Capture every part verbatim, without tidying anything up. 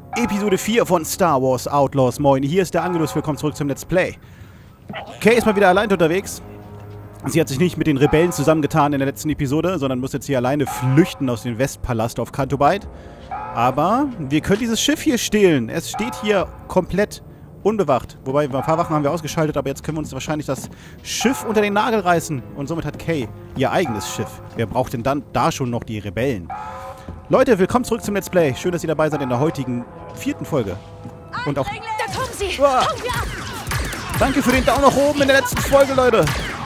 Episode vier von Star Wars Outlaws. Moin, hier ist der Angelus, willkommen zurück zum Let's Play. Kay ist mal wieder allein unterwegs. Sie hat sich nicht mit den Rebellen zusammengetan in der letzten Episode, sondern muss jetzt hier alleine flüchten aus dem Westpalast auf Canto Bight. Aber wir können dieses Schiff hier stehlen. Es steht hier komplett unbewacht. Wobei, ein paar Wachen haben wir ausgeschaltet, aber jetzt können wir uns wahrscheinlich das Schiff unter den Nagel reißen. Und somit hat Kay ihr eigenes Schiff. Wer braucht denn dann da schon noch die Rebellen? Leute, willkommen zurück zum Let's Play. Schön, dass ihr dabei seid in der heutigen vierten Folge. Und auch... Da kommen sie! Uah. Kommen wir ab! Danke für den Daumen nach oben in der letzten Folge, Leute.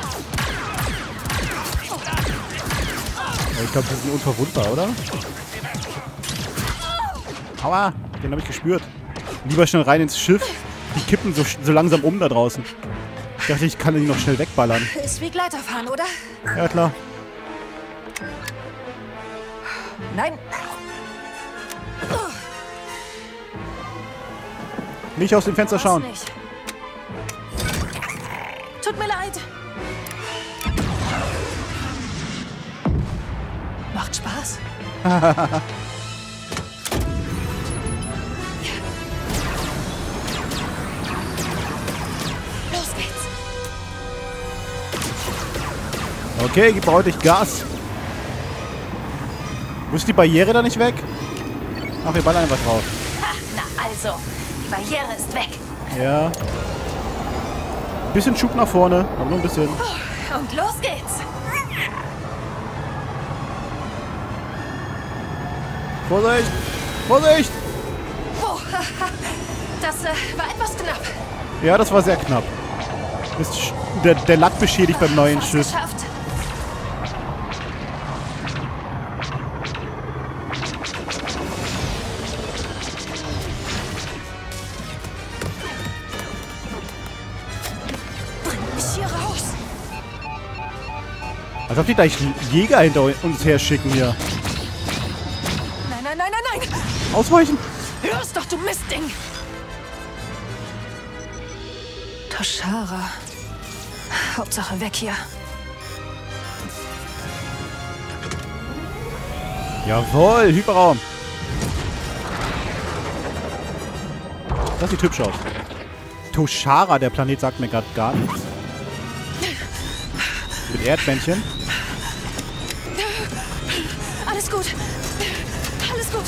Ich glaube, wir sind unverwundbar, oder? Aua, den habe ich gespürt. Lieber schnell rein ins Schiff. Die kippen so, so langsam um da draußen. Ich dachte, ich kann die noch schnell wegballern. Ist wie Gleiterfahren, oder? Ja, klar. Nein. Nicht aus dem Fenster schauen. Nicht. Tut mir leid. Macht Spaß. Los geht's. Okay, gib ordentlich Gas. Wo ist die Barriere da nicht weg? Ach, wir ballern einfach drauf. Ha, na also, die Barriere ist weg. Ja. Bisschen Schub nach vorne, aber nur ein bisschen. Und los geht's. Vorsicht! Vorsicht! Oh, das äh, war etwas knapp. Ja, das war sehr knapp. Ist der, der Lack beschädigt beim neuen Fast Schiff. geschafft. Bring mich hier raus. Als ob die gleich Jäger hinter uns her schicken hier. Nein, nein, nein, nein, nein. Ausweichen! Hörst doch, du Mistding. Toshara. Hauptsache weg hier. Jawohl, Hyperraum. Das sieht hübsch aus. Toshara, der Planet, sagt mir gerade gar nichts. Mit Erdmännchen. Alles gut. Alles gut.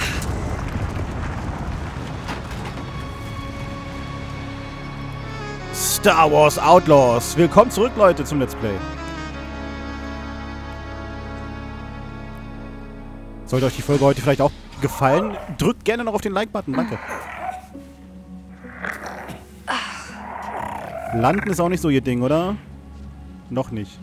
Star Wars Outlaws. Willkommen zurück, Leute, zum Let's Play. Sollte euch die Folge heute vielleicht auch gefallen, drückt gerne noch auf den Like-Button. Danke. Landen ist auch nicht so ihr Ding, oder? Noch nicht.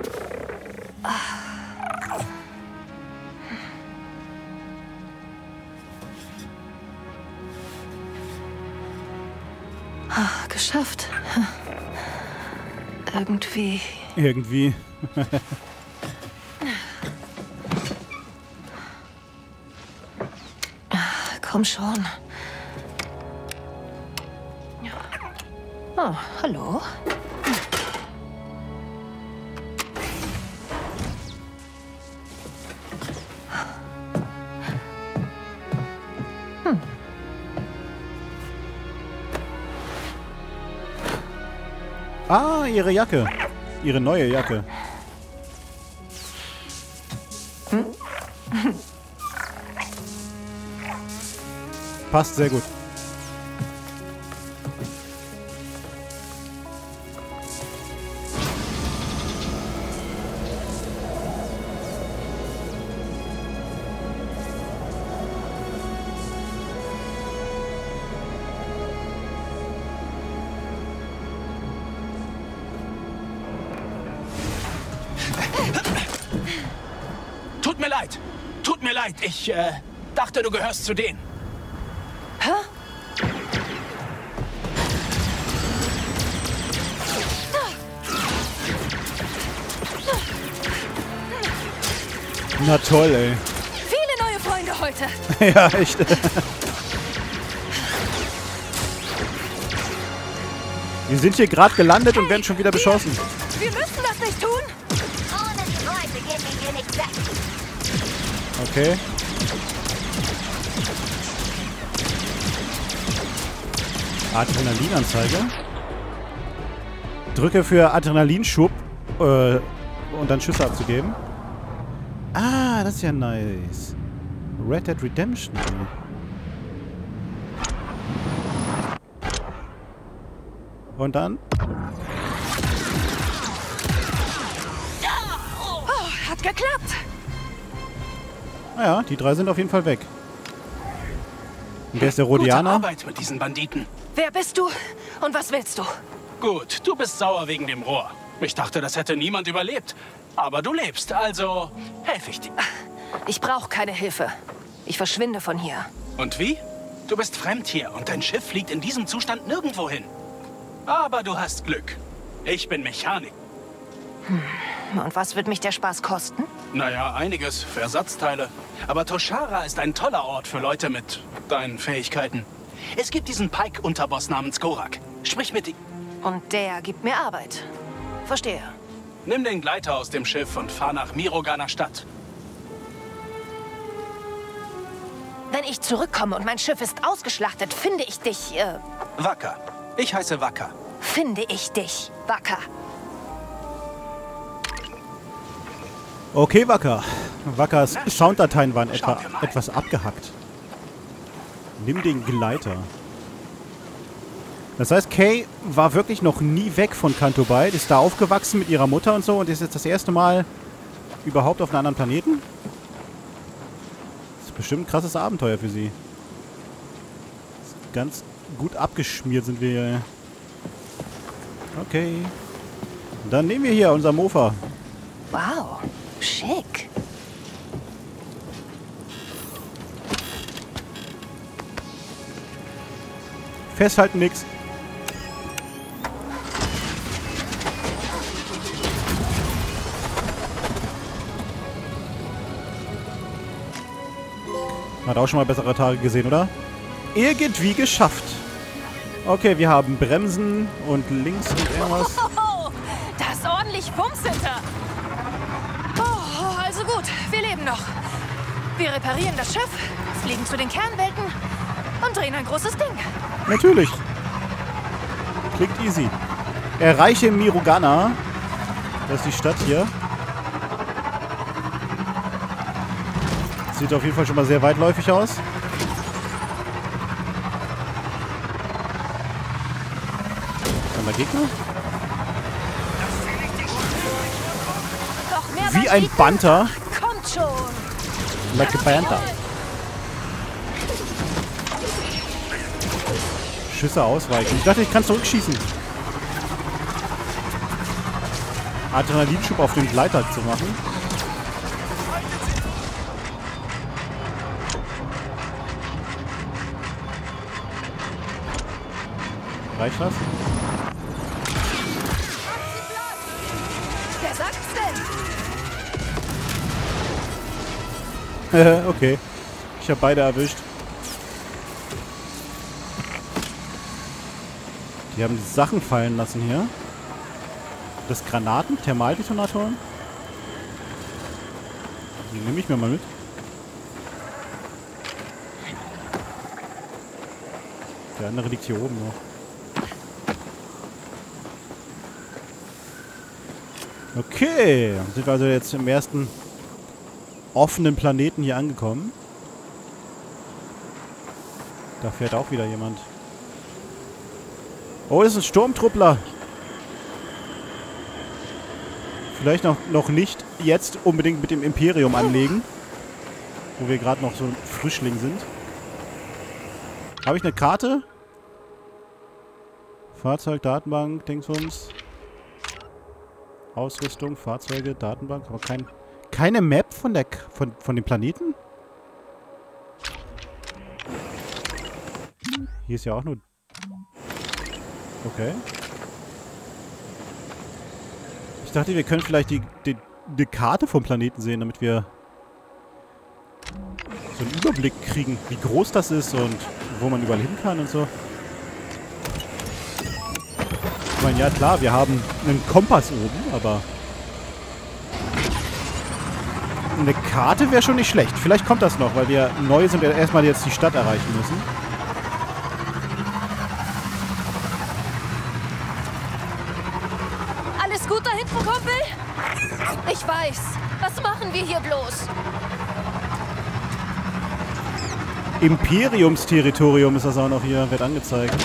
Ah, geschafft. Irgendwie. Irgendwie. Komm schon. Oh, hallo. Ah, ihre Jacke. Ihre neue Jacke. Passt sehr gut. Tut mir leid. Tut mir leid. Ich äh, dachte, du gehörst zu denen. Hä? Na toll, ey. Viele neue Freunde heute. Ja, echt. Wir sind hier gerade gelandet und werden schon wieder beschossen. Wir müssen das nicht tun. Okay. Adrenalinanzeige. Drücke für Adrenalinschub äh, und dann Schüsse abzugeben. Ah, das ist ja nice. Red Dead Redemption. Und dann? Oh, hat geklappt. Naja, die drei sind auf jeden Fall weg. Und wer ist der Gute Rhodianer? Arbeit mit diesen Banditen. Wer bist du und was willst du? Gut, du bist sauer wegen dem Rohr. Ich dachte, das hätte niemand überlebt. Aber du lebst, also helfe ich dir. Ich brauche keine Hilfe. Ich verschwinde von hier. Und wie? Du bist fremd hier und dein Schiff fliegt in diesem Zustand nirgendwo hin. Aber du hast Glück. Ich bin Mechanik. Hm. Und was wird mich der Spaß kosten? Naja, einiges für Ersatzteile. Aber Toshara ist ein toller Ort für Leute mit deinen Fähigkeiten. Es gibt diesen Pike-Unterboss namens Gorak. Sprich mit ihm. Und der gibt mir Arbeit. Verstehe. Nimm den Gleiter aus dem Schiff und fahr nach Mirogana Stadt. Wenn ich zurückkomme und mein Schiff ist ausgeschlachtet, finde ich dich, äh... Wacker. Ich heiße Wacker. Finde ich dich, Wacker. Okay, Wacker. Wackers Sounddateien waren etwa etwas abgehackt. Nimm den Gleiter. Das heißt, Kay war wirklich noch nie weg von Canto Bight, ist da aufgewachsen mit ihrer Mutter und so und ist jetzt das erste Mal überhaupt auf einem anderen Planeten? Das ist bestimmt ein krasses Abenteuer für sie. Ganz gut abgeschmiert sind wir hier. Okay. Dann nehmen wir hier unser Mofa. Wow, schick. Festhalten nix. Hat auch schon mal bessere Tage gesehen, oder? Irgendwie geschafft. Okay, wir haben Bremsen und links und irgendwas. Oh, da ist ordentlich Bums hinter. Oh, also gut, wir leben noch. Wir reparieren das Schiff, fliegen zu den Kernwelten und drehen ein großes Ding. Natürlich. Klingt easy. Erreiche Mirogana. Das ist die Stadt hier. Sieht auf jeden Fall schon mal sehr weitläufig aus. Haben wir Gegner? Doch mehr Wie ein Banditen. Panther. Kommt schon. Like a Panther. Schüsse ausweichen. Ich dachte, ich kann zurückschießen. Adrenalinschub auf den Gleiter zu machen. Reicht das? Wer sagt's denn? Okay. Ich habe beide erwischt. Die haben Sachen fallen lassen hier. Das Granaten, Thermaldetonatoren. Die nehme ich mir mal mit. Der andere liegt hier oben noch. Okay, dann sind wir also jetzt im ersten offenen Planeten hier angekommen. Da fährt auch wieder jemand. Oh, das ist ein Sturmtruppler. Vielleicht noch, noch nicht jetzt unbedingt mit dem Imperium anlegen. Wo wir gerade noch so ein Frischling sind. Habe ich eine Karte? Fahrzeug, Datenbank, Dingsbums. Ausrüstung, Fahrzeuge, Datenbank. Aber kein, keine Map von, der, von, von dem Planeten? Hier ist ja auch nur... Okay. Ich dachte, wir können vielleicht die, die, die Karte vom Planeten sehen, damit wir so einen Überblick kriegen, wie groß das ist und wo man überall hin kann und so. Ich meine, ja klar, wir haben einen Kompass oben, aber eine Karte wäre schon nicht schlecht. Vielleicht kommt das noch, weil wir neu sind und erstmal jetzt die Stadt erreichen müssen. helfen, Kumpel? Ich weiß. Was machen wir hier bloß? Imperiumsterritorium ist das auch noch hier, wird angezeigt.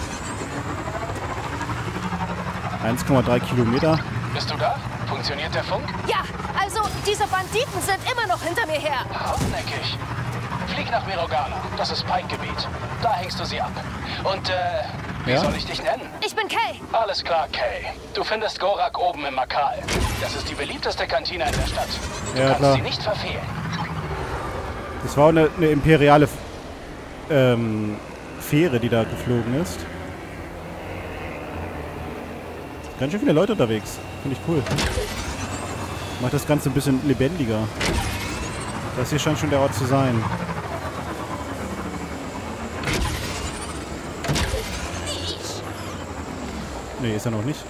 eins Komma drei Kilometer. Bist du da? Funktioniert der Funk? Ja, also diese Banditen sind immer noch hinter mir her. Hartnäckig. Flieg nach Mirogana. Das ist Pike-Gebiet. Da hängst du sie ab. Und, äh, wie Ja? soll ich dich nennen? Ich bin Kay. Alles klar, Kay. Du findest Gorak oben im Makal. Das ist die beliebteste Kantine in der Stadt. Du Ja, kannst klar. sie nicht verfehlen. Das war eine, eine imperiale ähm, Fähre, die da geflogen ist. Ganz schön viele Leute unterwegs. Finde ich cool. Macht das Ganze ein bisschen lebendiger. Das hier scheint schon der Ort zu sein. Nee, ist er noch nicht.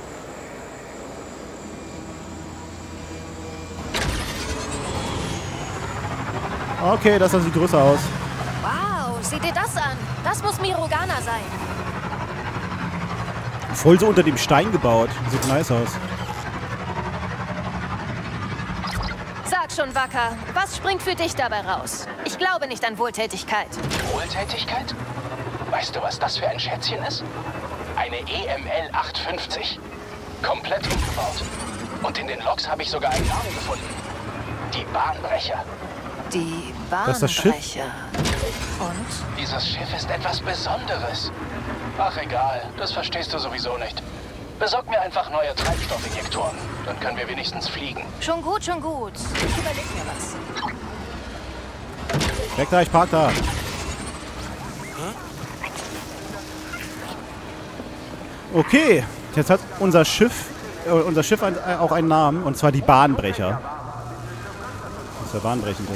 Okay, das sieht größer aus. Wow, sieh dir das an. Das muss Mirogana sein. Voll so unter dem Stein gebaut. Sieht nice aus. Sag schon, Wacker, was springt für dich dabei raus? Ich glaube nicht an Wohltätigkeit. Wohltätigkeit? Weißt du, was das für ein Schätzchen ist? Eine E M L achthundertfünfzig. Komplett umgebaut. Und in den Logs habe ich sogar einen Namen gefunden. Die Bahnbrecher. Die Das ist das Schiff? Bahnbrecher. Und? Dieses Schiff ist etwas Besonderes. Ach egal, das verstehst du sowieso nicht. Besorg mir einfach neue Treibstoffinjektoren. Dann können wir wenigstens fliegen. Schon gut, schon gut. Ich überleg mir was. Weg da, ich park da. Okay, jetzt hat unser Schiff, äh, unser Schiff ein, äh, auch einen Namen, und zwar die Bahnbrecher. Das ist der Bahnbrechende.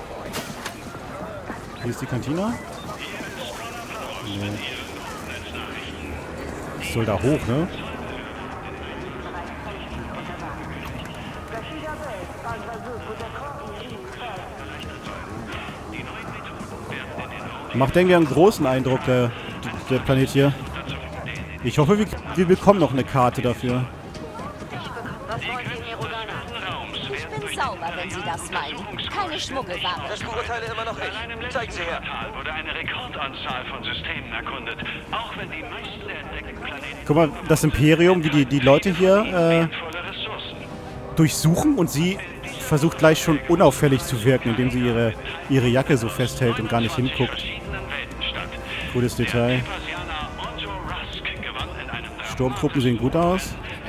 Hier ist die Kantine. Nee. Das soll da hoch, ne? Macht irgendwie einen großen Eindruck, der, der Planet hier. Ich hoffe, wir, wir bekommen noch eine Karte dafür. Ich bin sauber, wenn Sie das meinen. Keine Schmuggelware. Das beurteile immer noch ich. Zeigen Sie her. Wurde eine Rekordanzahl von Systemen erkundet. Auch wenn die meisten der entdeckten Planeten Guck mal, das Imperium, wie die, die Leute hier äh, voller Ressourcen. durchsuchen, und sie versucht gleich schon unauffällig zu wirken, indem sie ihre, ihre Jacke so festhält und gar nicht hinguckt. Gutes Detail. Sturmtruppen sehen gut aus.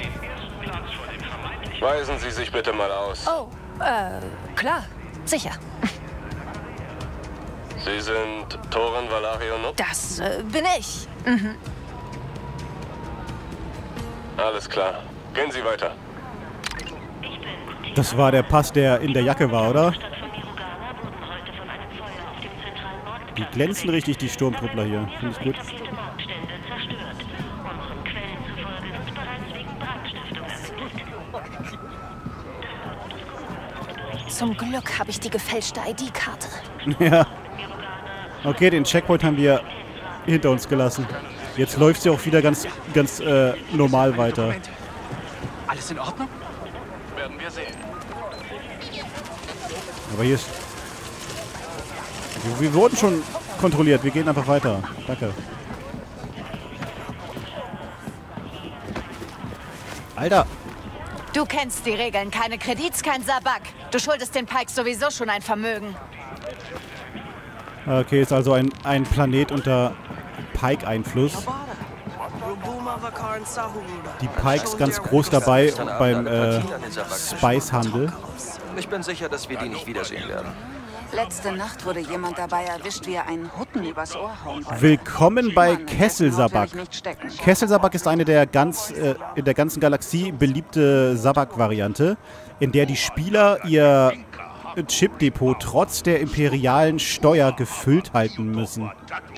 Weisen Sie sich bitte mal aus. Oh, äh, klar. Sicher. Sie sind Thorin Valario Nup? Das äh, bin ich. Alles klar. Gehen Sie weiter. Das war der Pass, der in der Jacke war, oder? Die glänzen richtig, die Sturmtruppler hier. Finde ich gut. Zum Glück habe ich die gefälschte I D-Karte. Ja. Okay, den Checkpoint haben wir hinter uns gelassen. Jetzt läuft sie auch wieder ganz, ganz äh, normal weiter. Moment. Alles in Ordnung? Werden wir sehen. Aber hier ist... Wir, wir wurden schon kontrolliert. Wir gehen einfach weiter. Danke. Alter. Du kennst die Regeln. Keine Kredits, kein Sabak. Du schuldest den Pikes sowieso schon ein Vermögen. Okay, ist also ein, ein Planet unter Pike-Einfluss. Die Pikes ganz groß dabei beim äh, Spice-Handel. Ich bin sicher, dass wir die nicht wiedersehen werden. Letzte Nacht wurde jemand dabei erwischt, wie er einen Hutten übers Ohr hauen wollte. Willkommen bei Mann, in dessen Kessel-Sabak. Haut will ich nicht stecken. Kessel-Sabak ist eine der ganz äh, in der ganzen Galaxie beliebte Sabak-Variante, in der die Spieler ihr Chipdepot trotz der imperialen Steuer gefüllt halten müssen.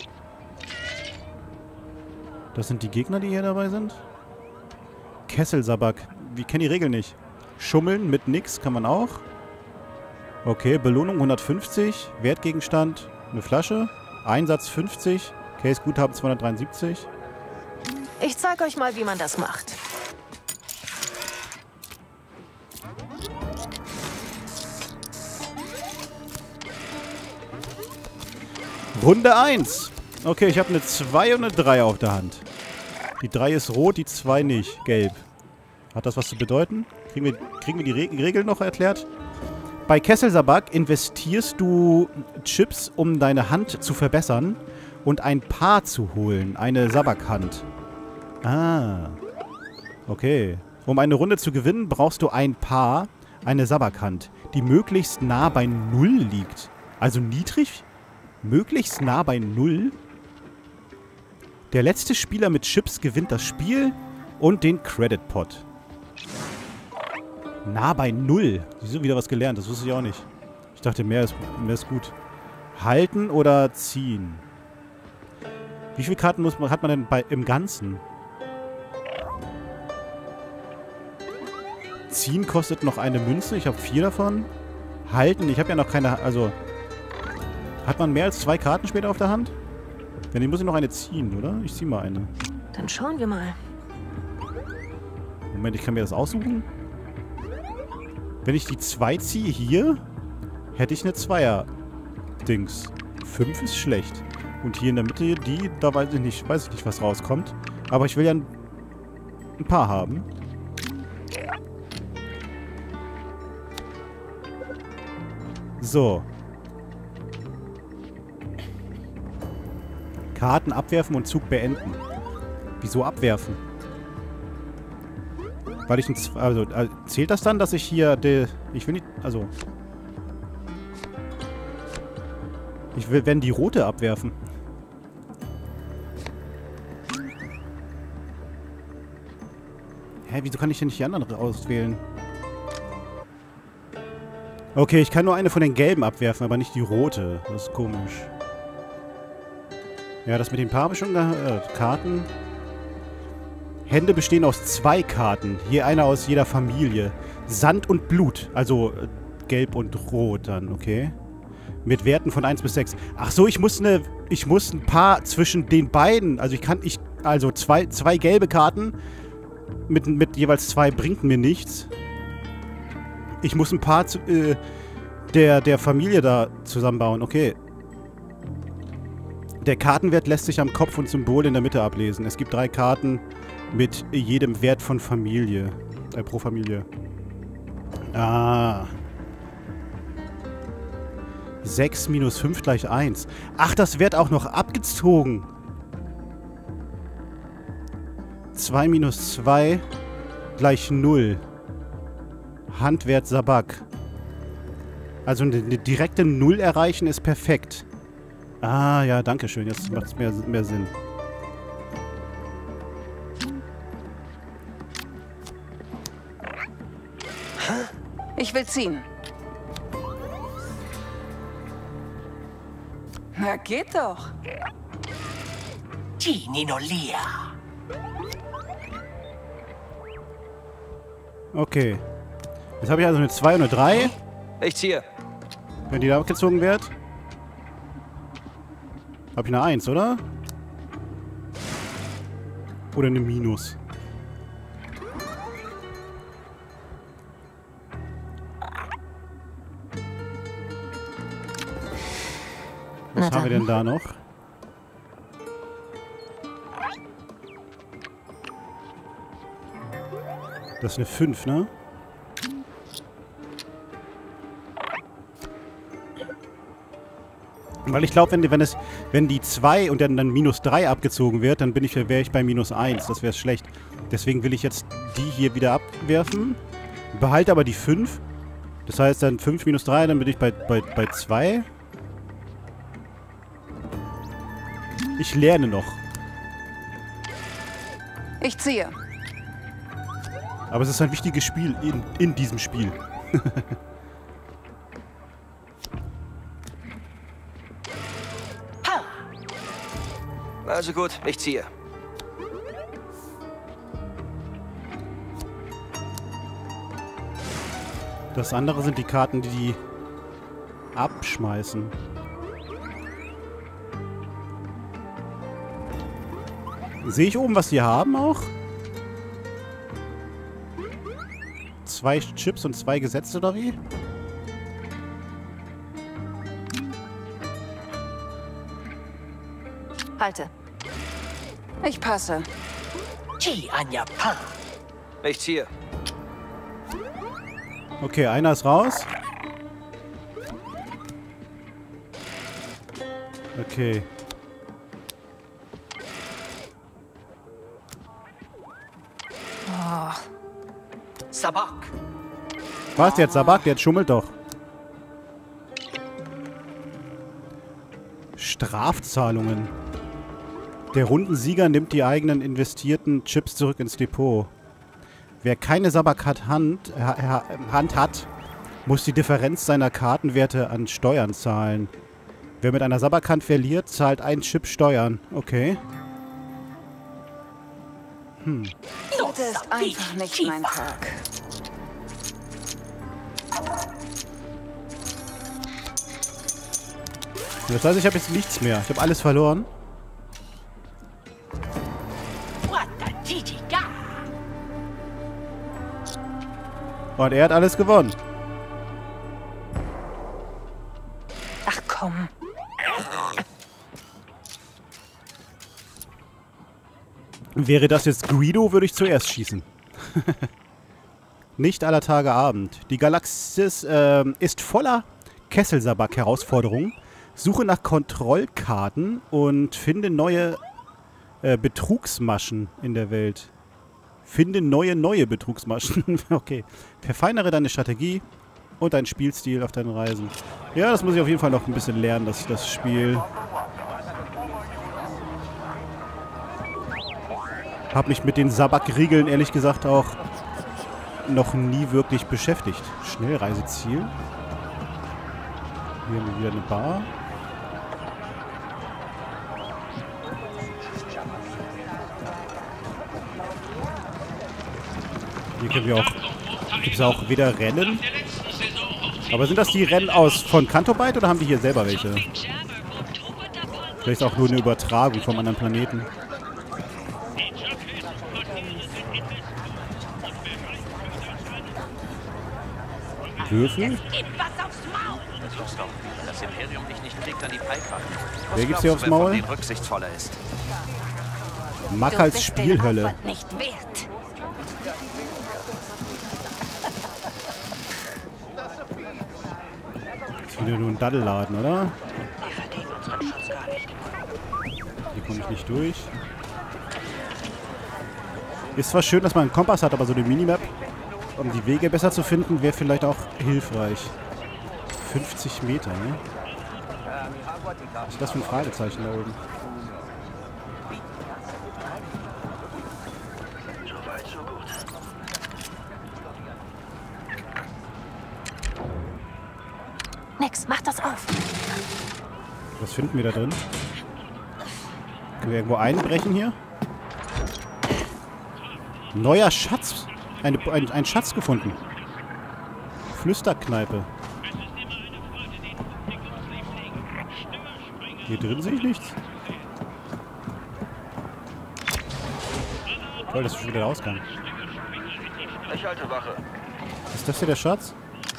Das sind die Gegner, die hier dabei sind? Kessel-Sabak. Wir kennen die Regeln nicht. Schummeln mit nix kann man auch. Okay, Belohnung hundertfünfzig. Wertgegenstand eine Flasche. Einsatz fünfzig. Case Guthaben zweihundertdreiundsiebzig. Ich zeig euch mal, wie man das macht. Runde eins. Okay, ich habe eine zwei und eine drei auf der Hand. Die drei ist rot, die zwei nicht. Gelb. Hat das was zu bedeuten? Kriegen wir, kriegen wir die Re Regeln noch erklärt? Bei Kessel Sabak investierst du Chips, um deine Hand zu verbessern und ein Paar zu holen. Eine Sabak-Hand. Ah. Okay. Um eine Runde zu gewinnen, brauchst du ein Paar, eine Sabak-Hand, die möglichst nah bei Null liegt. Also niedrig? Möglichst nah bei Null? Der letzte Spieler mit Chips gewinnt das Spiel und den Credit Pot. Nah bei Null. Wieso wieder was gelernt? Das wusste ich auch nicht. Ich dachte, mehr ist, mehr ist gut. Halten oder ziehen? Wie viele Karten muss man, hat man denn bei, im Ganzen? Ziehen kostet noch eine Münze. Ich habe vier davon. Halten. Ich habe ja noch keine... Also... Hat man mehr als zwei Karten später auf der Hand? Wenn ich muss ich noch eine ziehen, oder? Ich ziehe mal eine. Dann schauen wir mal. Moment, ich kann mir das aussuchen. Wenn ich die zwei ziehe hier, hätte ich eine Zweier-Dings. fünf ist schlecht. Und hier in der Mitte, die, da weiß ich nicht, weiß ich nicht, was rauskommt. Aber ich will ja ein, ein paar haben. So. Karten abwerfen und Zug beenden. Wieso abwerfen? Weil ich ein... Also, also, zählt das dann, dass ich hier... De, ich will nicht... Also... Ich will, wenn die rote abwerfen. Hä, wieso kann ich denn nicht die anderen auswählen? Okay, ich kann nur eine von den gelben abwerfen, aber nicht die rote. Das ist komisch. Ja, das mit den Paar habe ich schon gehört. Karten. Hände bestehen aus zwei Karten. Je einer aus jeder Familie. Sand und Blut. Also äh, gelb und rot dann, okay. Mit Werten von eins bis sechs. Ach so, ich muss eine. Ich muss ein Paar zwischen den beiden. Also ich kann. Ich. Also zwei, zwei gelbe Karten mit, mit jeweils zwei bringt mir nichts. Ich muss ein Paar zu, äh, der, der Familie da zusammenbauen. Okay. Der Kartenwert lässt sich am Kopf und Symbol in der Mitte ablesen. Es gibt drei Karten mit jedem Wert von Familie. Äh, pro Familie. Ah. sechs minus fünf gleich eins. Ach, das wird auch noch abgezogen. zwei minus zwei gleich null. Handwert Sabak. Also eine, eine direkte Null erreichen ist perfekt. Ah, ja, danke schön. Jetzt macht es mehr, mehr Sinn. Ich will ziehen. Na, geht doch. Okay. Jetzt habe ich also eine zwei und eine drei. Ich ziehe. Wenn die da abgezogen wird. Habe ich eine eins, oder? Oder eine Minus? Was haben wir denn da noch? Das ist eine fünf, ne? Weil ich glaube, wenn, wenn, es, wenn die zwei und dann, dann minus drei abgezogen wird, dann bin ich, wäre ich bei minus eins. Das wäre schlecht. Deswegen will ich jetzt die hier wieder abwerfen. Behalte aber die fünf. Das heißt dann fünf minus drei, dann bin ich bei, bei, bei zwei. Ich lerne noch. Ich ziehe. Aber es ist ein wichtiges Spiel in, in diesem Spiel. Also gut, ich ziehe. Das andere sind die Karten, die die abschmeißen. Sehe ich oben, was die haben auch? Zwei Chips und zwei Gesetze, oder wie? Halte. Ich passe. Ich ziehe. Okay, einer ist raus. Okay. Oh. Sabak. Was jetzt, Sabak? Jetzt schummelt doch. Strafzahlungen. Der Rundensieger nimmt die eigenen investierten Chips zurück ins Depot. Wer keine Sabak hat Hand, ha, Hand hat, muss die Differenz seiner Kartenwerte an Steuern zahlen. Wer mit einer Sabak-Hand verliert, zahlt ein Chip Steuern. Okay. Hm. Heute ist einfach nicht mein Tag. Das heißt, ich habe jetzt nichts mehr. Ich habe alles verloren. Und er hat alles gewonnen. Ach komm. Wäre das jetzt Guido, würde ich zuerst schießen. Nicht aller Tage Abend. Die Galaxis äh, ist voller Kesselsabak-Herausforderungen. Suche nach Kontrollkarten und finde neue äh, Betrugsmaschen in der Welt. Finde neue, neue Betrugsmaschen. Okay. Verfeinere deine Strategie und deinen Spielstil auf deinen Reisen. Ja, das muss ich auf jeden Fall noch ein bisschen lernen, das, das Spiel. Habe mich mit den Sabak-Riegeln ehrlich gesagt auch noch nie wirklich beschäftigt. Schnellreiseziel. Hier haben wir wieder eine Bar. Hier können wir auch... Gibt es auch wieder Rennen? Aber sind das die Rennen aus von Kantobite oder haben die hier selber welche? Vielleicht auch nur eine Übertragung vom anderen Planeten. Würfel? Das Imperium dich nicht kriegt, dann die Pike. Wer gibt's hier aufs Maul? Rücksichtsvoller ist. Mackals Spielhölle. Nicht wert. Das ist wieder nur ein Daddelladen, oder? Hier komme ich nicht durch. Ist zwar schön, dass man einen Kompass hat, aber so eine Minimap, um die Wege besser zu finden, wäre vielleicht auch hilfreich. fünfzig Meter, ne? Was ist das für ein Fragezeichen da oben? Nix, mach das auf. Was finden wir da drin? Können wir irgendwo einbrechen hier? Neuer Schatz. Eine, ein, ein Schatz gefunden. Flüsterkneipe. Hier drin sehe ich nichts. Toll, das ist schon wieder der Ausgang. Ich halte Wache. Ist das hier der Schatz?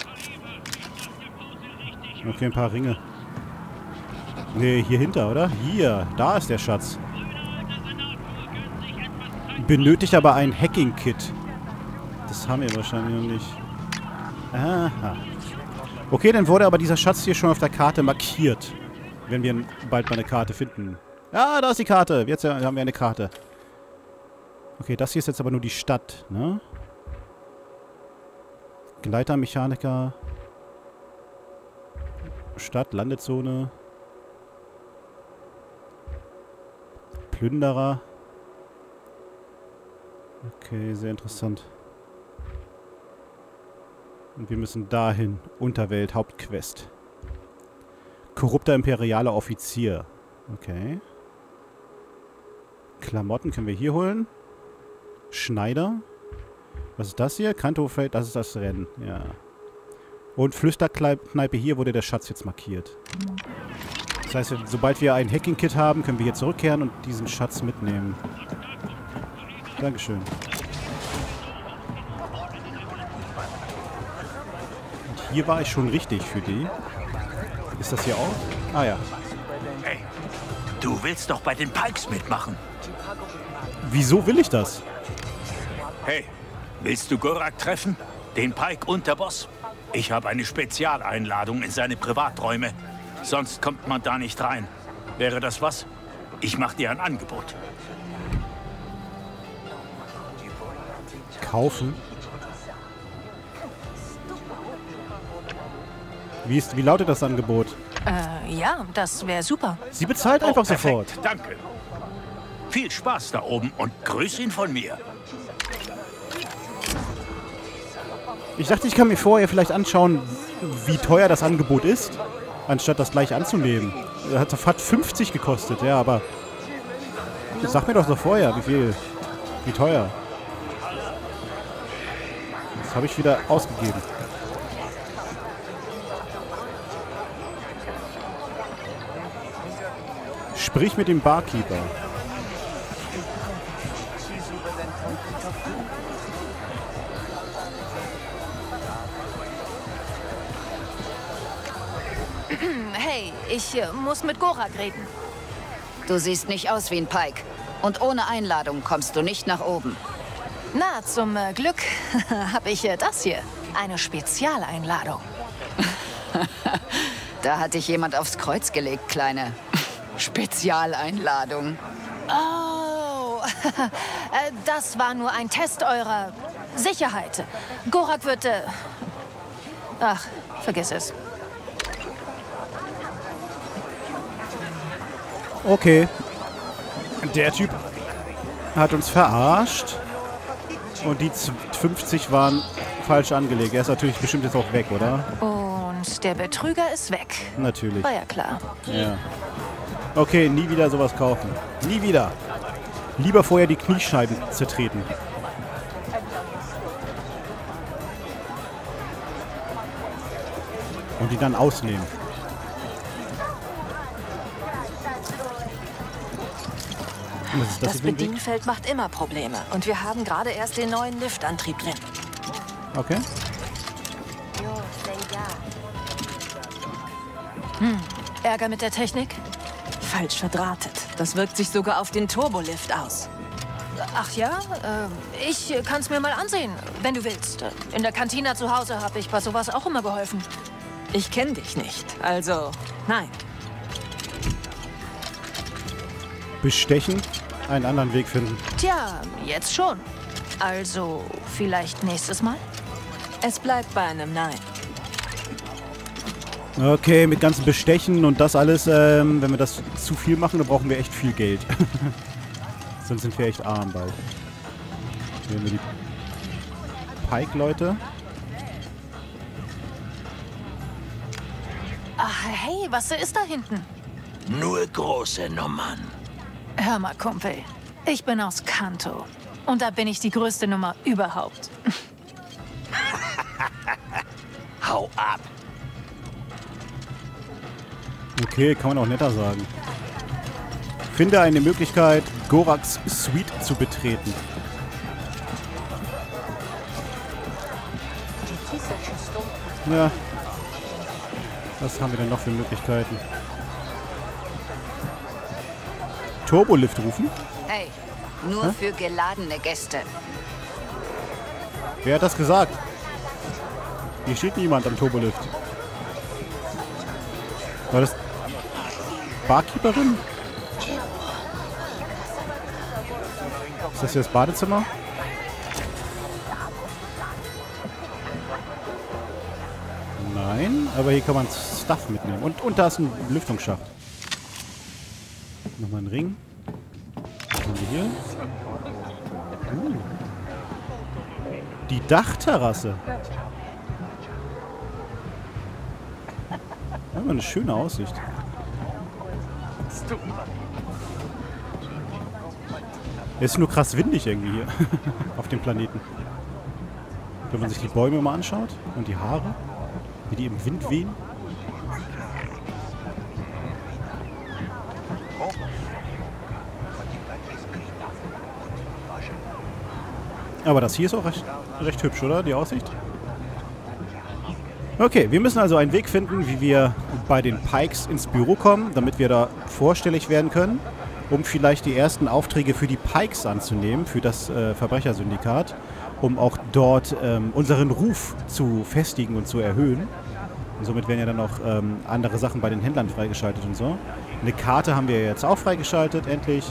Okay, ein paar Ringe. Ne, hier hinter, oder? Hier, da ist der Schatz. Benötigt aber ein Hacking-Kit. Das haben wir wahrscheinlich noch nicht. Aha. Okay, dann wurde aber dieser Schatz hier schon auf der Karte markiert. Wenn wir bald mal eine Karte finden. Ja, da ist die Karte. Jetzt haben wir eine Karte. Okay, das hier ist jetzt aber nur die Stadt, ne? Gleitermechaniker. Stadt, Landezone. Plünderer. Okay, sehr interessant. Und wir müssen dahin. Unterwelt, Hauptquest. Korrupter imperialer Offizier. Okay. Klamotten können wir hier holen. Schneider. Was ist das hier? Kantofeld, das ist das Rennen. Ja. Und Flüsterkneipe, hier wurde der Schatz jetzt markiert. Das heißt, sobald wir ein Hacking-Kit haben, können wir hier zurückkehren und diesen Schatz mitnehmen. Dankeschön. Und hier war ich schon richtig für die. Ist das hier auch? Ah ja. Hey, Du willst doch bei den Pikes mitmachen. Wieso will ich das? Hey, willst du Gorak treffen? Den Pike-Unterboss? Ich habe eine Spezialeinladung in seine Privaträume. Sonst kommt man da nicht rein. Wäre das was? Ich mache dir ein Angebot. Kaufen? Wie, ist, wie lautet das Angebot? Äh, ja, das wäre super. Sie bezahlt einfach Oh, perfekt. sofort. Danke. Viel Spaß da oben und grüß ihn von mir. Ich dachte, ich kann mir vorher vielleicht anschauen, wie teuer das Angebot ist, anstatt das gleich anzunehmen. Das hat fünfzig gekostet, ja, aber sag mir doch so vorher, wie viel, wie teuer. Das habe ich wieder ausgegeben. Sprich mit dem Barkeeper. Hey, ich äh, muss mit Gorak reden. Du siehst nicht aus wie ein Pike. Und ohne Einladung kommst du nicht nach oben. Na, zum äh, Glück habe ich äh, das hier. Eine Spezialeinladung. Da hat dich jemand aufs Kreuz gelegt, Kleine. Spezialeinladung. Oh, äh, das war nur ein Test eurer Sicherheit. Gorak wird... Äh Ach, vergiss es. Okay. Der Typ hat uns verarscht. Und die fünfzig waren falsch angelegt. Er ist natürlich bestimmt jetzt auch weg, oder? Und der Betrüger ist weg. Natürlich. War ja klar. Ja. Okay, nie wieder sowas kaufen. Nie wieder. Lieber vorher die Kniescheiben zertreten. Und die dann ausnehmen. Was ist das Das für ein Weg? Bedienfeld macht immer Probleme. Und wir haben gerade erst den neuen Liftantrieb drin. Okay. Hm. Ärger mit der Technik? Falsch verdrahtet. Das wirkt sich sogar auf den Turbolift aus. Ach ja? Äh, ich kann es mir mal ansehen, wenn du willst. In der Kantina zu Hause habe ich bei sowas auch immer geholfen. Ich kenne dich nicht. Also, nein. Bestechen, einen anderen Weg finden. Tja, jetzt schon. Also, vielleicht nächstes Mal? Es bleibt bei einem Nein. Okay, mit ganzen Bestechen und das alles, ähm, wenn wir das zu viel machen, dann brauchen wir echt viel Geld. Sonst sind wir echt arm bald. Hier haben wir die Pike-Leute. Ach, hey, was ist da hinten? Nur große Nummern. Hör mal, Kumpel. Ich bin aus Kanto. Und da bin ich die größte Nummer überhaupt. Hau ab. Okay, kann man auch netter sagen. Finde eine Möglichkeit, Goraks Suite zu betreten. Ja. Was haben wir denn noch für Möglichkeiten? Turbolift rufen? Hey, nur Hä? für geladene Gäste. Wer hat das gesagt? Hier steht niemand am Turbolift. War das Barkeeperin? Ist das hier das Badezimmer? Nein, aber hier kann man Stuff mitnehmen. Und, und da ist ein Lüftungsschacht. Nochmal ein Ring. Was haben wir hier? Uh. Die Dachterrasse. Ja, eine schöne Aussicht. Es ist nur krass windig irgendwie hier auf dem Planeten. Wenn man sich die Bäume mal anschaut und die Haare, wie die im Wind wehen. Aber das hier ist auch recht, recht hübsch, oder? Die Aussicht? Okay, wir müssen also einen Weg finden, wie wir bei den Pikes ins Büro kommen, damit wir da vorstellig werden können, um vielleicht die ersten Aufträge für die Pikes anzunehmen, für das äh, Verbrechersyndikat, um auch dort ähm, unseren Ruf zu festigen und zu erhöhen. Und somit werden ja dann auch ähm, andere Sachen bei den Händlern freigeschaltet und so. Eine Karte haben wir jetzt auch freigeschaltet, endlich.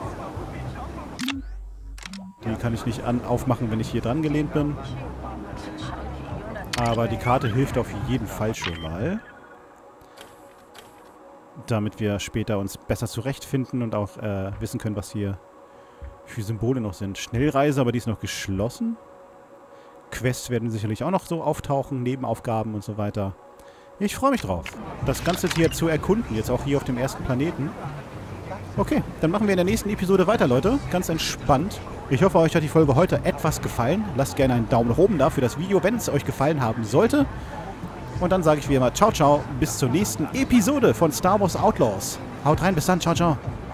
Die kann ich nicht an aufmachen, wenn ich hier dran gelehnt bin. Aber die Karte hilft auf jeden Fall schon mal. Damit wir später uns besser zurechtfinden und auch äh, wissen können, was hier für Symbole noch sind. Schnellreise, aber die ist noch geschlossen. Quests werden sicherlich auch noch so auftauchen, Nebenaufgaben und so weiter. Ich freue mich drauf, das Ganze hier zu erkunden, jetzt auch hier auf dem ersten Planeten. Okay, dann machen wir in der nächsten Episode weiter, Leute. Ganz entspannt. Ich hoffe, euch hat die Folge heute etwas gefallen. Lasst gerne einen Daumen nach oben da für das Video, wenn es euch gefallen haben sollte. Und dann sage ich wie immer, ciao, ciao, bis zur nächsten Episode von Star Wars Outlaws. Haut rein, bis dann, ciao, ciao.